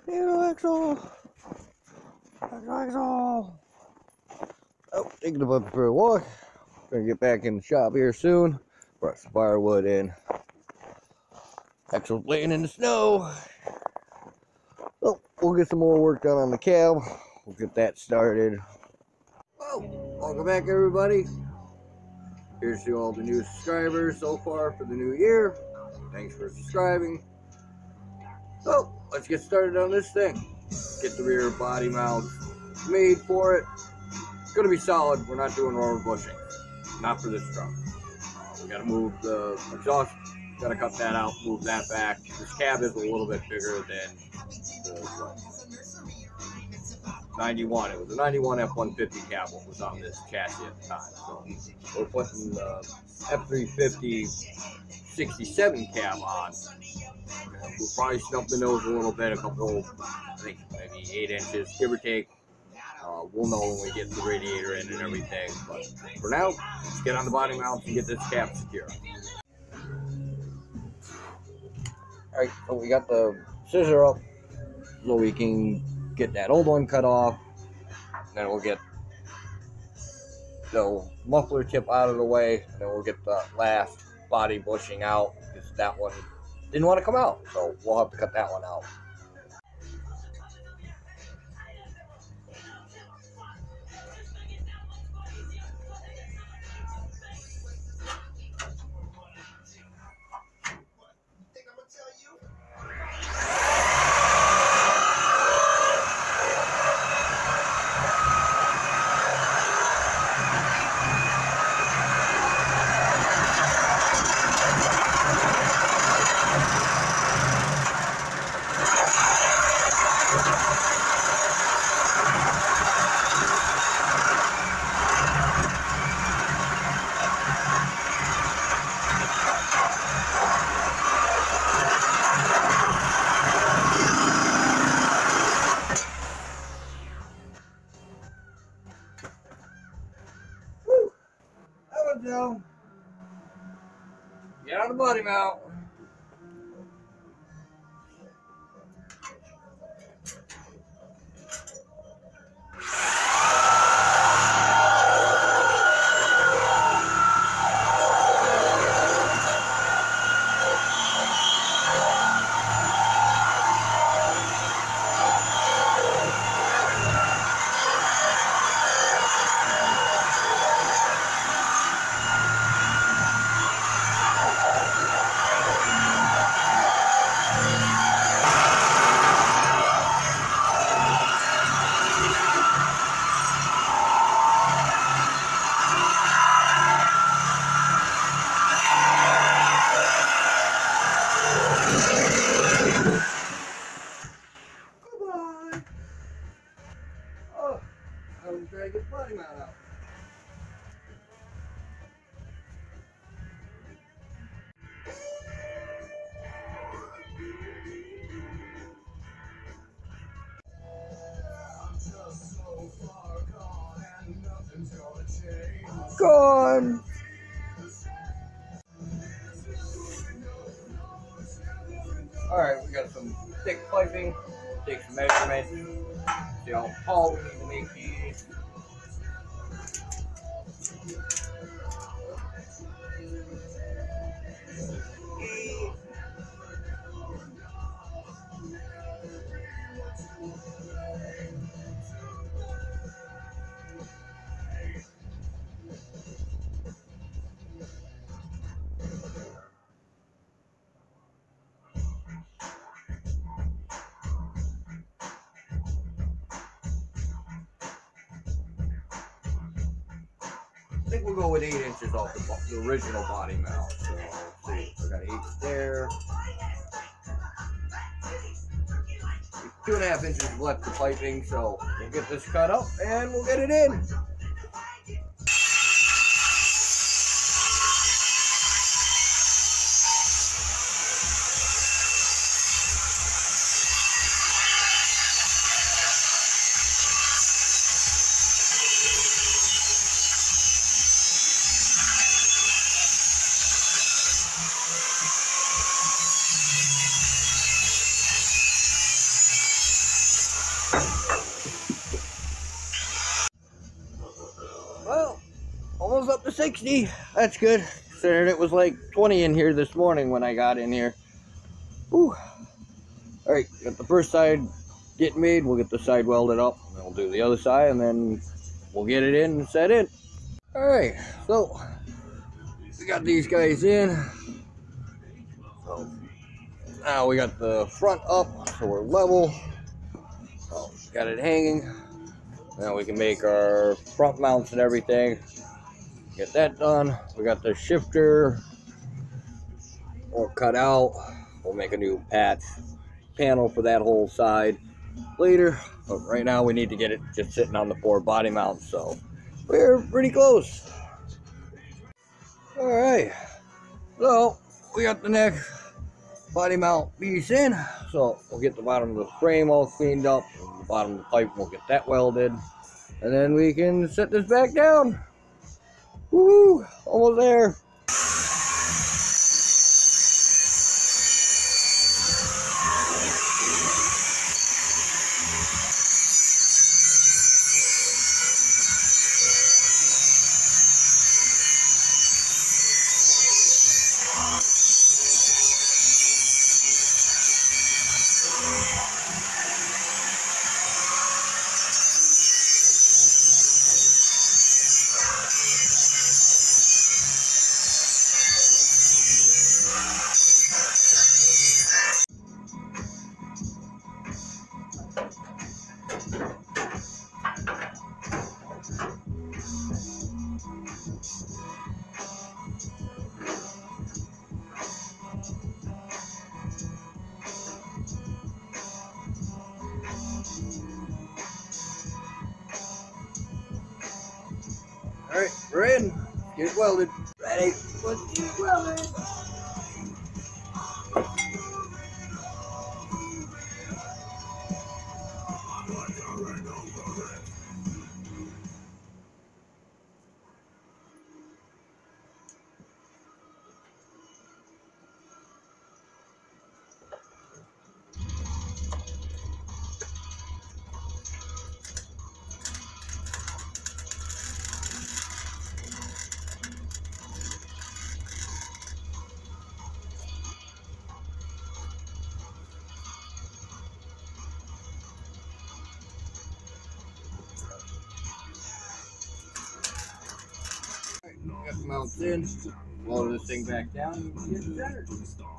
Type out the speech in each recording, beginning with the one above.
Axel! Axel! Oh, taking the puppy for a walk. Gonna get back in the shop here soon. Brought some firewood in. Axel's laying in the snow. So, we'll get some more work done on the cab. We'll get that started. Oh, welcome back, everybody. Here's to all the new subscribers so far for the new year. Thanks for subscribing. So, let's get started on this thing. Get the rear body mount made for it. It's going to be solid. We're not doing rubber bushing. Not for this truck. We got to move the exhaust. Got to cut that out, move that back. This cab is a little bit bigger than the 91. It was a 91 F-150 cab what was on this chassis at the time. So we're putting the F-350 67 cab on. We'll probably snub the nose a little bit, a couple, I think maybe 8 inches, give or take. We'll know when we get the radiator in and everything. But for now, let's get on the body mounts and get this cab secure. Alright, so we got the scissor up so we can get that old one cut off. Then we'll get the muffler tip out of the way. And then we'll get the last body bushing out because that one didn't want to come out. So we'll have to cut that one out. Joe. Get on the body mount. Try to get the body mount out. Gone. Alright, we got some thick piping. Take some measurements. See how tall we need to make these. I think we'll go with 8 inches off the original body mount. So, let's see, I got 8 there. 2.5 inches left of piping, so we'll get this cut up and we'll get it in. 60. That's good. Considering it was like 20 in here this morning when I got in here. Whew. Alright, got the first side getting made. We'll get the side welded up. And then we'll do the other side and then we'll get it in and set in. Alright, so we got these guys in. So now we got the front up, so we're level. So got it hanging. Now we can make our front mounts and everything. Get that done. We got the shifter all cut out. We'll make a new panel for that whole side later. But right now we need to get it just sitting on the 4 body mounts. So we're pretty close. Alright. So we got the next body mount piece in. So we'll get the bottom of the frame all cleaned up. And the bottom of the pipe, we'll get that welded. And then we can set this back down. Woo! Almost there. Alright, we're in. Get it welded. Ready? Let's get it welded. Got the mounts in, lower this thing back down, and get it centered.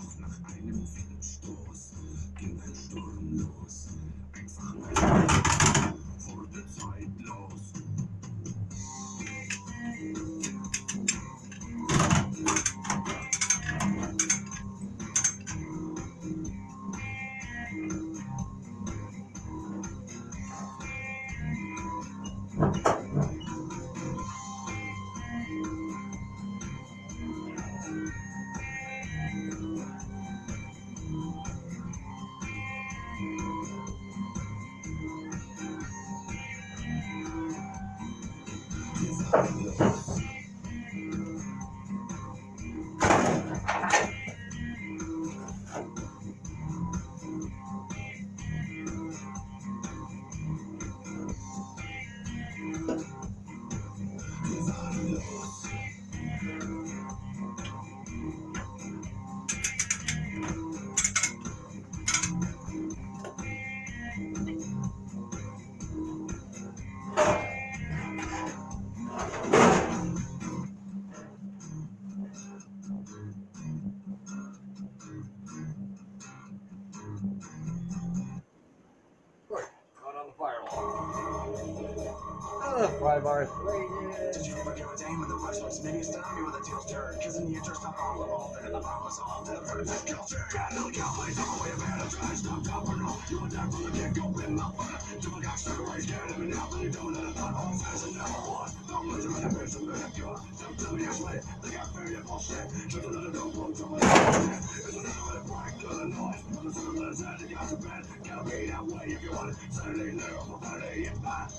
Five bars. Did you ever give a damn when the rush looks maybe stop me with a deal turn? Cause in the interest of all involved and the promise all to the first culture. Got no cowboys on the way of man, try to stop top or no. You were down from the get go, been up on it. Do a guy straight away, scared of me now, but you don't let it not home fast and never was. Don't let your inhibition back, you're something to your sweat. They got very bullshit. Just a little don't blow from the head. It's a little bit of bright, good and noise. But it's a little sad, you got to bed. Gotta be that way if you want it. Saturday, there, on Friday, and bye.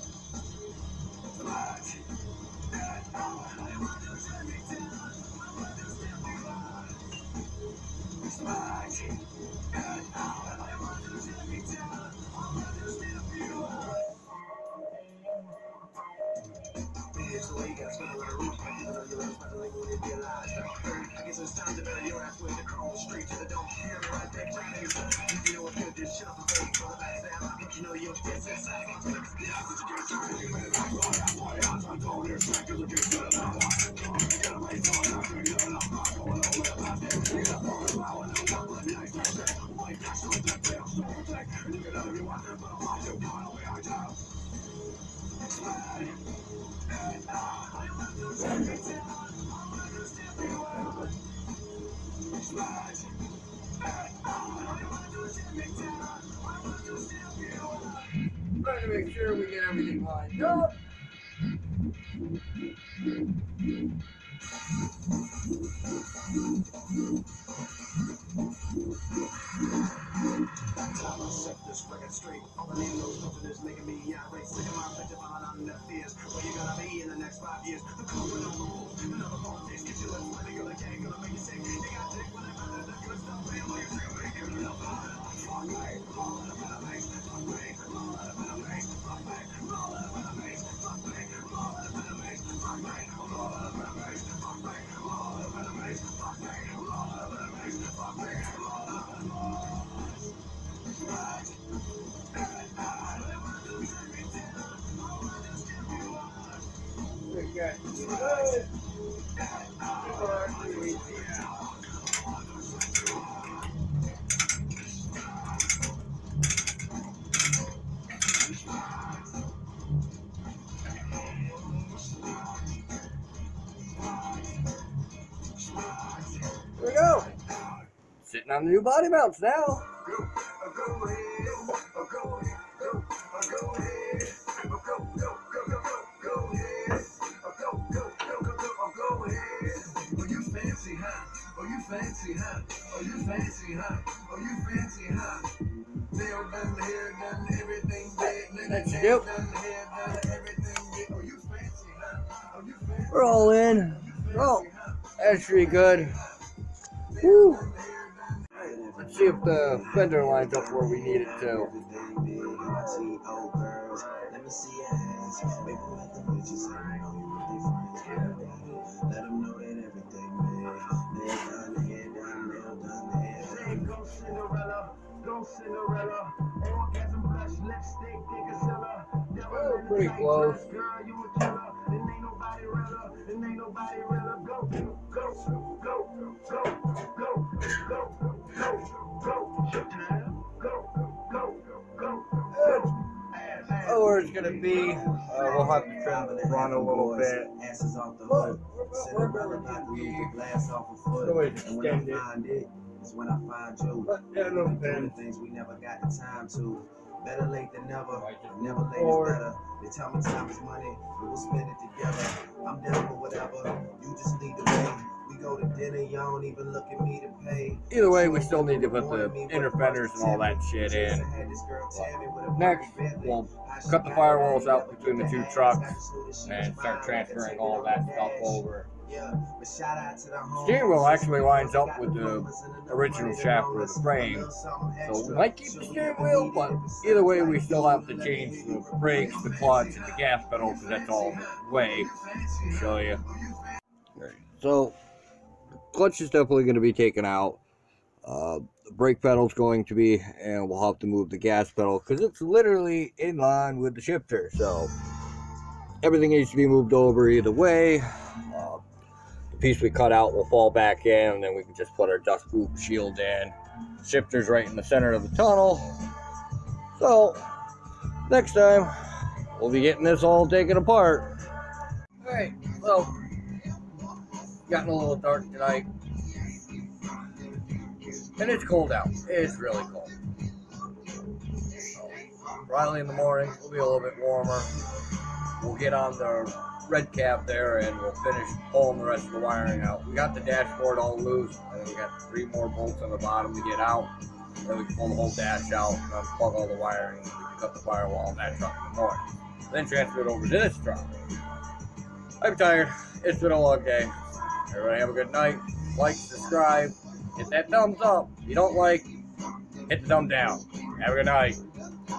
It's the way you got to spend a little Trying to make sure we get everything lined up. Set this record straight. All the name knows nothing is making me irate. Sick of my picture behind on the fears. Where you gonna be in the next 5 years? The culprit on the move. Another phone face. Get your lips ready. Gonna gang. Gonna make you sick. They got dick when they find out that good stuff. Man, what you think of me? Give me the fire. Fuck me. Roll it up in a face. Fuck me. Roll it up in a face. Fuck me. Roll it up in a face. Fuck me. Roll it up in a face. Fuck me. Roll it up in a face. Fuck me. Roll it up in a face. Fuck me. Roll it up in a face. Fuck me. Roll it up in a face. Here we go. Sitting on the new body mounts now. Fancy, huh? Oh, you fancy, huh? Oh, you fancy, huh? Nail done the hair, done everything big. That's you do. Done the hair, done everything big. Oh, you fancy, huh? Oh, you fancy. We're all in. Oh, that's pretty good. Woo. Let's see if the fender lines up where we need it to. Let them know that everything Go Cinderella, go Cinderella. Orgasm blush, lipstick, nigga seller. Oh, pretty close. Girl, you a killer. And ain't nobody realer. And ain't nobody realer. Go, go, go, go, go, go, go. Showtime. Go, go, go, go. Oh, where it's gonna be, we'll have to trim the run a little bit. Asses off the hood. Cinderella got the glass off a foot. Go ahead, And when I extend it. find it, it's when I find you. Yeah, no, Doing man. things we never got the time to. Better late than never. Never late Forward. is better. They tell me time is money. We will spend it together. I'm down for whatever. You just lead the way. We go to dinner. You don't even look at me to pay. Either way, we still need to put the inner fenders and all that shit in. Next, we'll cut the firewalls out between the two trucks and start transferring all that stuff over. Steering wheel actually lines up with the original shaft for the frame, so we might keep the steering wheel, but either way we still have to change the brakes, the clutch, and the gas pedal because that's all the way. I'll show you. Right. So, the clutch is definitely going to be taken out. The brake pedal's going to be, and we'll have to move the gas pedal because it's literally in line with the shifter, so everything needs to be moved over either way. Piece we cut out will fall back in, and then we can just put our dust boot shield in. Shifter's right in the center of the tunnel. So next time we'll be getting this all taken apart. Alright, well, gotten a little dark tonight, and it's cold out. It's really cold. So, Riley in the morning will be a little bit warmer. We'll get on the red cap there and we'll finish pulling the rest of the wiring out. We got the dashboard all loose, and then we got 3 more bolts on the bottom to get out. Then we can pull the whole dash out and unplug all the wiring. We can cut the firewall on that truck in the morning. Then transfer it over to this truck. I'm tired. It's been a long day. Everybody have a good night. Like, subscribe, hit that thumbs up. If you don't like, hit the thumb down. Have a good night.